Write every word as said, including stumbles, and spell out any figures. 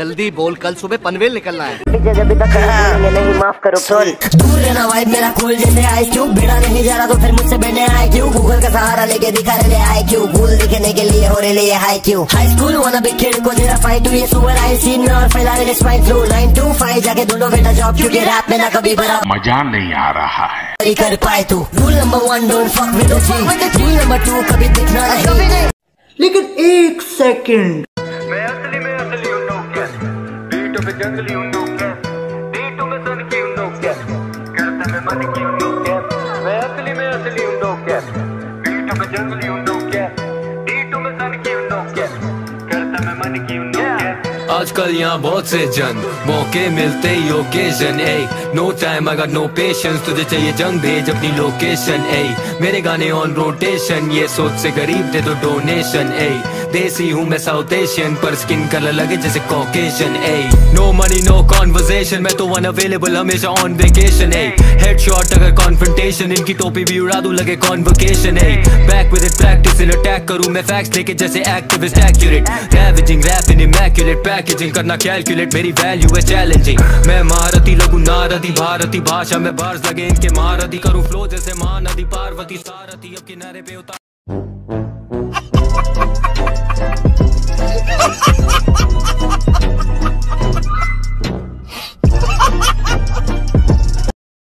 जल्दी बोल, कल सुबह पनवेल निकलना है। जब तक नहीं माफ करो सॉरी। दूर रहना वाइब मेरा कूल जैसे आए क्यों, भिड़ा नहीं जा रहा तो फिर मुझसे बहने आए क्यों, गूगल का सहारा लेके दिखा रहे आए क्यों, कूल दिखने के लिए हो रहे लिए हाई क्यों, हाई स्कूल वाला बिग किड को दे रहा फाइट टू ये सुअर आई सीन में और फैला रहे swine flu nine two five जाके दोनों बेटा जॉब, क्योंकि रैप में ना कभी बड़ा मजा नहीं आ रहा है कर पाए तू। Rule number one don't fuck with the rule number two कभी दिखना नहीं। लेकिन एक सेकंड, मैं असली में असली हूँ नो क्या, बीटों पे जंगली हूँ नो क्या, बीटों में सन की हूँ नो क्या, करते में मन की हूँ नो क्या, मैं असली में असली हूँ नो क्या, बीटों पे जंगली हूँ नो क्या, बीटों में सन की हूँ नो क्या, करते में मन की हूँ नो क्या। आजकल यहाँ बहुत से जन मौके मिलते ही ओकेजन ए, no time I got no patience, तुझे चाहिए जंग भेज अपनी लोकेशन ए, मेरे गाने ऑन रोटेशन, ये सोच से गरीब दे दो डोनेशन ए, देसी हूँ मैं साउथ एशियन पर स्किन कलर लगे जैसे कॉकेशन ए, नो मनी नो कॉन्वर्सेशन, मैं तो वन अवेलेबल हमेशा ऑन वेकेशन ए, हेडशॉट अगर कॉन्फ्रंटेशन, इनकी टोपी भी उड़ा दूं लगे कॉन्वोकेशन ए, back with it practice in attack करूं मैं फैक्ट्स लेके जैसे activist accurate, ravaging rap in immaculate, packaging करना कैलकुलेट, मेरी वैल्यू है चैलेंजिंग, मैं महारथी लगूं नारदी भारती भाषा में बार्स लगे इनके महारथी, करूं फ्लो जैसे महानदी पार्वती सारथी अब किनारे पे उतार